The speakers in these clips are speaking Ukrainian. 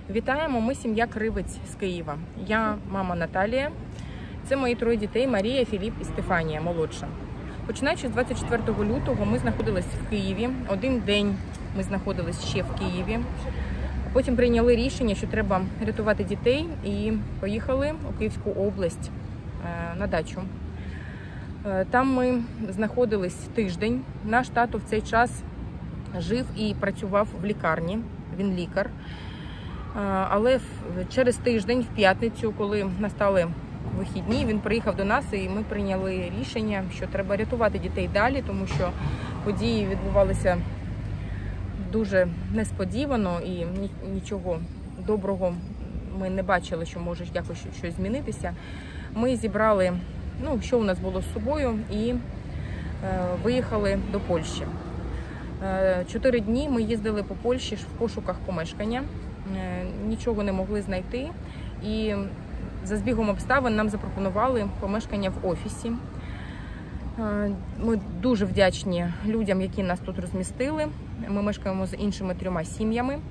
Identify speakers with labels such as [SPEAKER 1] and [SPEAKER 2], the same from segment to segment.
[SPEAKER 1] Вітаємо, ми сім'я Кривець з Києва. Я мама Наталія, це мої троє дітей Марія, Філіп і Стефанія, молодша. Починаючи з 24 лютого ми знаходились в Києві, один день ми знаходились ще в Києві. Потім прийняли рішення, що треба рятувати дітей і поїхали у Київську область на дачу. Там ми знаходились тиждень. Наш тато в цей час жив і працював в лікарні, він лікар. Але через тиждень, в п'ятницю, коли настали вихідні, він приїхав до нас і ми прийняли рішення, що треба рятувати дітей далі, тому що події відбувалися дуже несподівано і нічого доброго ми не бачили, що може якось щось змінитися. Ми зібрали, що у нас було з собою, і виїхали до Польщі. 4 дні ми їздили по Польщі в пошуках помешкання, нічого не могли знайти, і за збігом обставин нам запропонували помешкання в офісі. Ми дуже вдячні людям, які нас тут розмістили. Ми мешкаємо з іншими 3 сім'ями.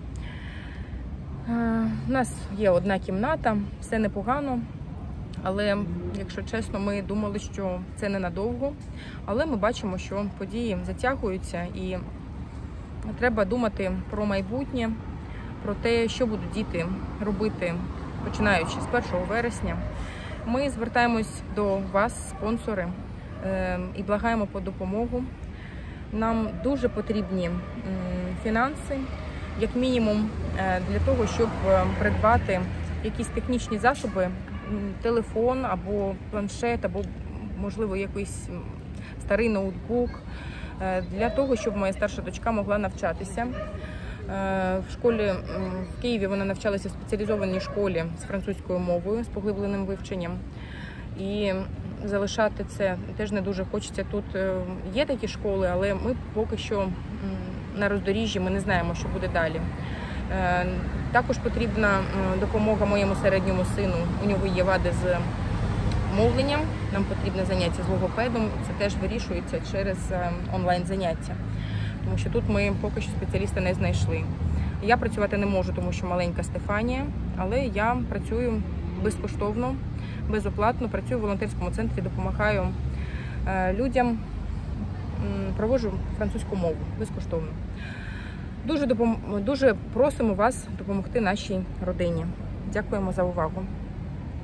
[SPEAKER 1] У нас є одна кімната, все непогано, але, якщо чесно, ми думали, що це ненадовго. Але ми бачимо, що події затягуються і треба думати про майбутнє, про те, що будуть діти робити, починаючи з 1 вересня. Ми звертаємось до вас, спонсори, і благаємо по допомогу. Нам дуже потрібні фінанси, як мінімум, для того, щоб придбати якісь технічні засоби, телефон або планшет, або, можливо, якийсь старий ноутбук, для того, щоб моя старша дочка могла навчатися. В школі в Києві вона навчалася в спеціалізованій школі з французькою мовою, з поглибленим вивченням. І залишати це теж не дуже хочеться. Тут є такі школи, але ми поки що на роздоріжжі, ми не знаємо, що буде далі. Також потрібна допомога моєму середньому сину. У нього є вади з мовленням, нам потрібне заняття з логопедом. Це теж вирішується через онлайн-заняття. Тому що тут ми поки що спеціаліста не знайшли. Я працювати не можу, тому що маленька Стефанія, але я працюю безкоштовно, безоплатно, працюю в волонтерському центрі, допомагаю людям, проводжу французьку мову безкоштовно. Дуже просимо вас допомогти нашій родині. Дякуємо за увагу.